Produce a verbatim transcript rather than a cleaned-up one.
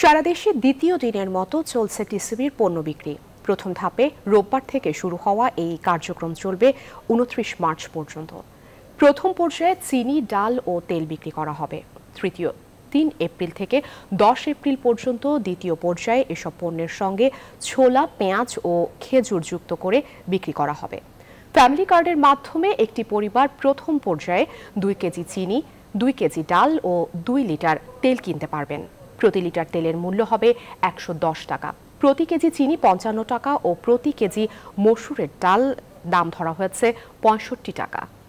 সারা দেশে দ্বিতীয় দিনের মতো চলছে টিসিবির পণ্য বিক্রি। প্রথম ধাপে রোববার থেকে শুরু হওয়া এই কার্যক্রম চলবে উনত্রিশ মার্চ পর্যন্ত। প্রথম পর্যায়ে চিনি, ডাল ও তেল বিক্রি করা হবে। তৃতীয় তিন এপ্রিল থেকে দশ এপ্রিল পর্যন্ত দ্বিতীয় পর্যায়ে এসব পণ্যের সঙ্গে ছোলা, পেঁয়াজ ও খেজুর যুক্ত করে বিক্রি করা হবে। ফ্যামিলি কার্ডের মাধ্যমে একটি পরিবার প্রথম পর্যায়ে দুই কেজি চিনি, দুই কেজি ডাল ও দুই লিটার তেল কিনতে পারবেন। প্রতি লিটার তেলের মূল্য হবে একশো দশ টাকা। প্রতি কেজি চিনি পঞ্চান্ন টাকা ও প্রতি কেজি মসুরের ডাল দাম ধরা হয়েছে পঁয়ষট্টি টাকা।